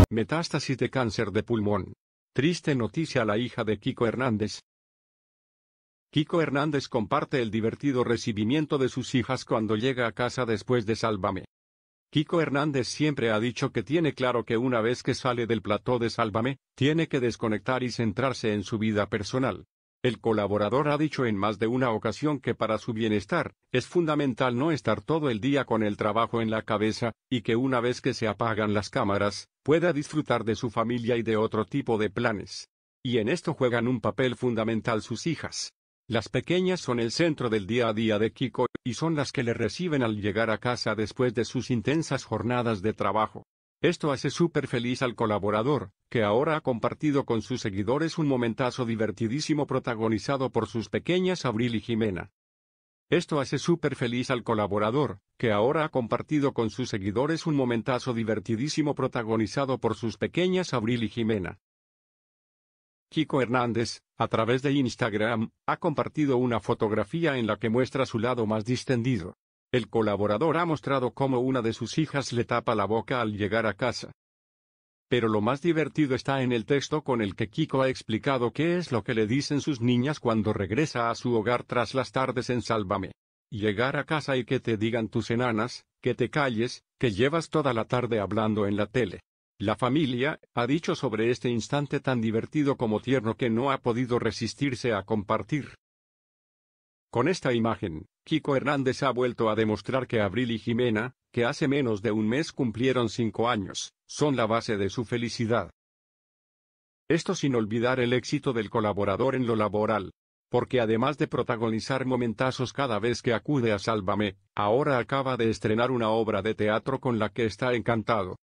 Metástasis de cáncer de pulmón. Triste noticia a la hija de Kiko Hernández. Kiko Hernández comparte el divertido recibimiento de sus hijas cuando llega a casa después de Sálvame. Kiko Hernández siempre ha dicho que tiene claro que una vez que sale del plató de Sálvame, tiene que desconectar y centrarse en su vida personal. El colaborador ha dicho en más de una ocasión que para su bienestar, es fundamental no estar todo el día con el trabajo en la cabeza, y que una vez que se apagan las cámaras, pueda disfrutar de su familia y de otro tipo de planes. Y en esto juegan un papel fundamental sus hijas. Las pequeñas son el centro del día a día de Kiko, y son las que le reciben al llegar a casa después de sus intensas jornadas de trabajo. Esto hace súper feliz al colaborador, que ahora ha compartido con sus seguidores un momentazo divertidísimo protagonizado por sus pequeñas Abril y Jimena. Esto hace súper feliz al colaborador, que ahora ha compartido con sus seguidores un momentazo divertidísimo protagonizado por sus pequeñas Abril y Jimena. Kiko Hernández, a través de Instagram, ha compartido una fotografía en la que muestra su lado más distendido. El colaborador ha mostrado cómo una de sus hijas le tapa la boca al llegar a casa. Pero lo más divertido está en el texto con el que Kiko ha explicado qué es lo que le dicen sus niñas cuando regresa a su hogar tras las tardes en Sálvame. Llegar a casa y que te digan tus enanas, que te calles, que llevas toda la tarde hablando en la tele. La familia, ha dicho sobre este instante tan divertido como tierno que no ha podido resistirse a compartir. Con esta imagen, Kiko Hernández ha vuelto a demostrar que Abril y Jimena, que hace menos de un mes cumplieron 5 años, son la base de su felicidad. Esto sin olvidar el éxito del colaborador en lo laboral. Porque además de protagonizar momentazos cada vez que acude a Sálvame, ahora acaba de estrenar una obra de teatro con la que está encantado.